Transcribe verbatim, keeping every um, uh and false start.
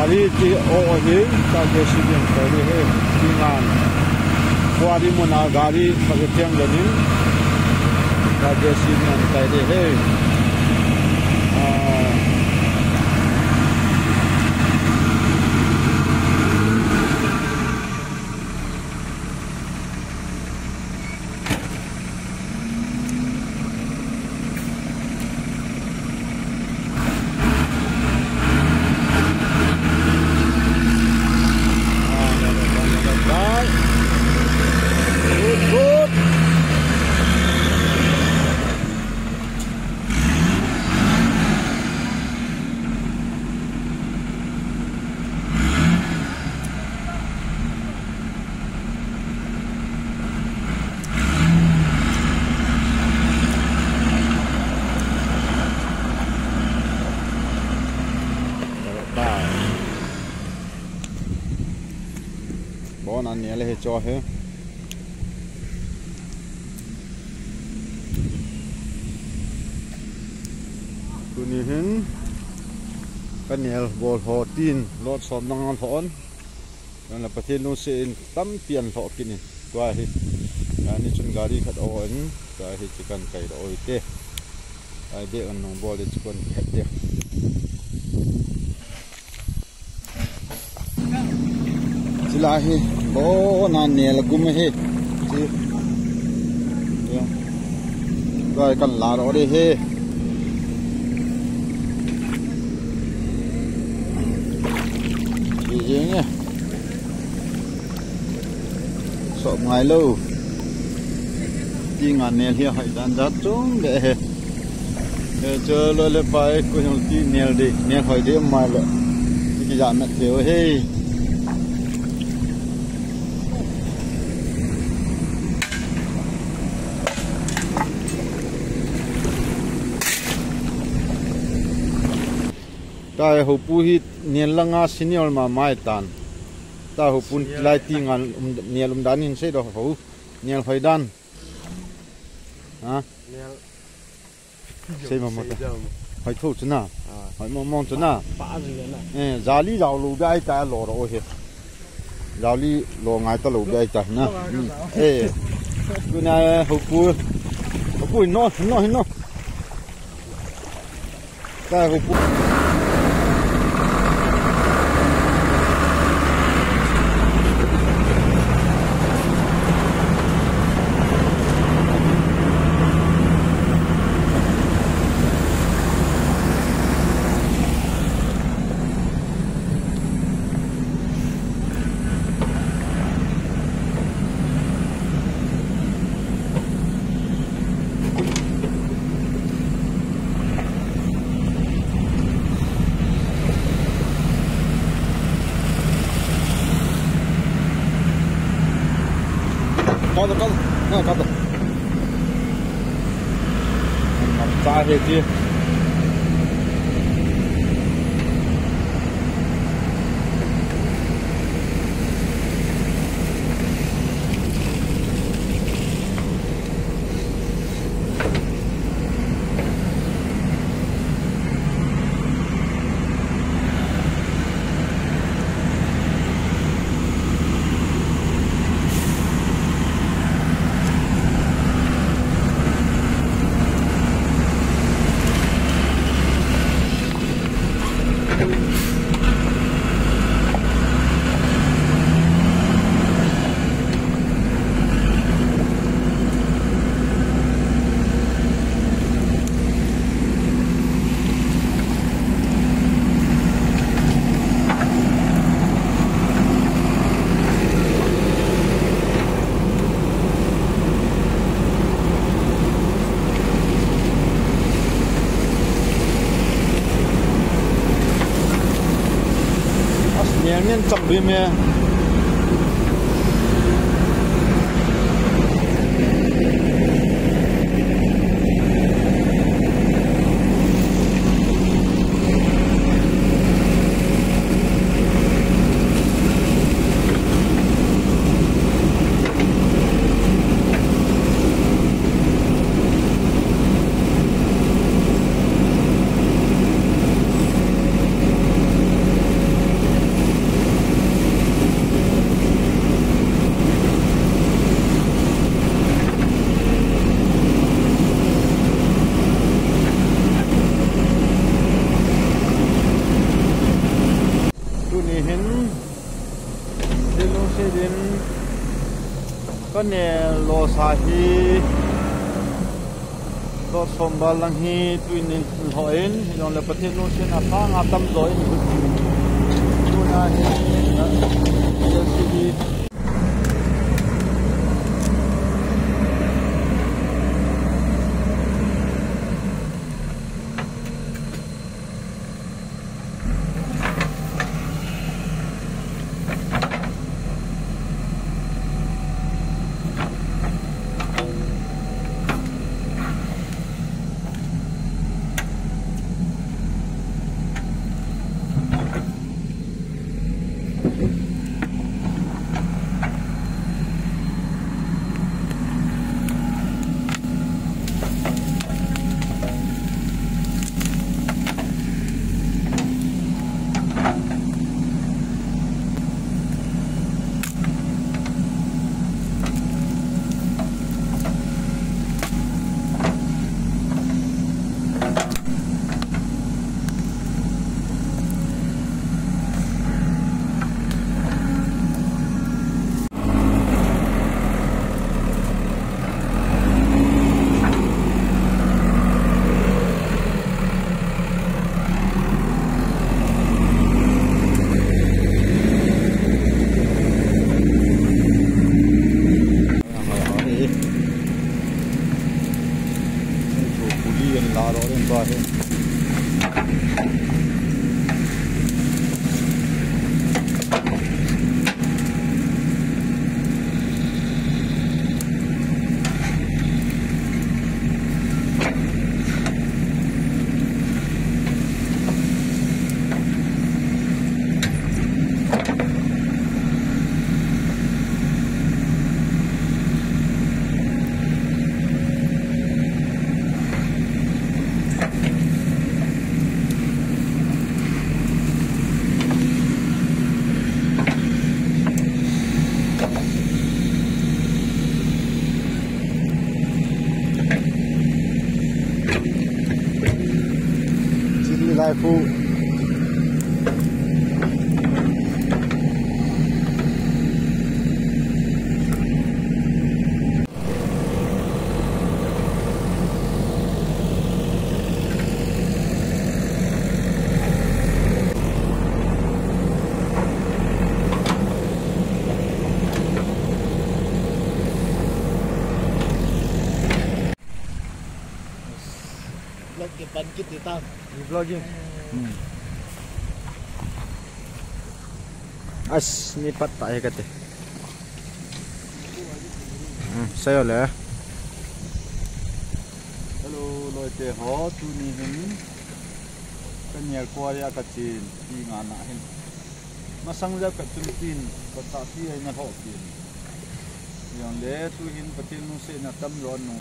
gari ti o hi ta ke si den ko ri he tingan kwari mo na gari pagtiang ganin ta ke si den tai de he bon anh nhớ lấy cho hết tụi này hen cái nhớ bol hồ tin lót xóm năng ăn phòn đó làประเทศนู้นเสียตั้มเปลี่ยนphọกินนี่กว่าที่อันนี้ชนกาดีขัดอ่อนกว่าที่จะกันไก่ดอยเต้ไอเด็กอันน้องบอลเด็กชนแขกเด็กสิลาเฮโอ้นานเนี่ยละกุมเฮสิเนี่ยก็กันลาเราได้เฮดีจริงเนี่ยสอบไงลูกที่งานเนี่ยเฮียให้ดันดัดจงเด้เฮ้เจอเลยเลยไปกูยังที่เนี่ยดิเนี่ยให้เดี๋ยวมาเลยที่จะนัดเดียวเฮตาหูปูฮิเนียนละงาสิเนียลมาไม้ตันตาหูปูไล่ตีงานเนียลอุมดานินเสดหูเนียลไฟดันฮะเสมาหมดไฟทูชนะไฟมองมองชนะเออจาลีเราลูกได้แต่หล่อเราเห็ดจาลีหล่อไงตลูกได้แต่นะเออกูนายหูปูหูปูนอนนอนนอนตาหูปูcó được có được có được nằm xa về kia miếng chậm đi mẹ ก็เนี่ยโลสาฮีโลสมบัลลังฮีตุยนินหอยนยองเลปเทโนเซนอาทางอาตัมโดยตุนาเฮนะเยสิดีลาโรเล่นบ้าเฮ้ไลฟู lagi bangkit di tam. Vlogging. Hmm. As ni pat tayo kate. Hmm, sayo le. Hello, Leute, ho tu ni hin. Kanyal kuaya kacin ti ngana hin. Masang ja kacin tin patati ay na ho tin. Yang le tu hin patil nu se na tam ron no.